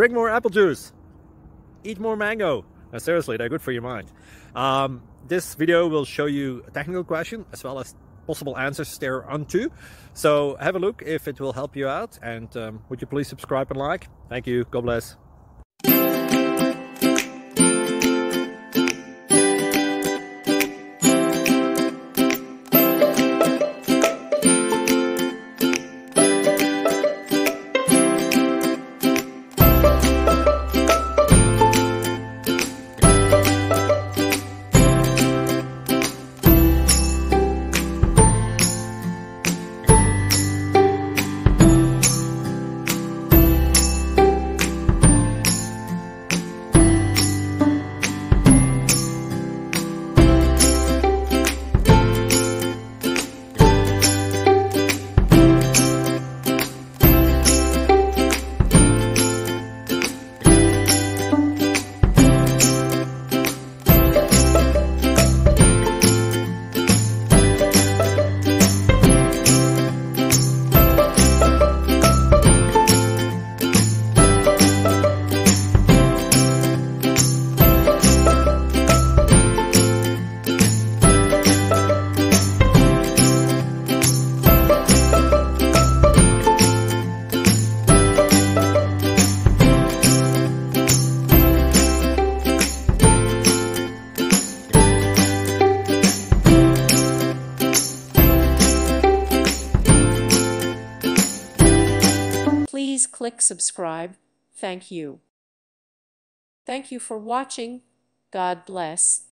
drink more apple juice, eat more mango. Now, seriously, they're good for your mind. This video will show you a technical question as well as possible answers thereunto. So have a look if it will help you out, and would you please subscribe and like? Thank you. God bless. Please click subscribe. Thank you. Thank you for watching. God bless.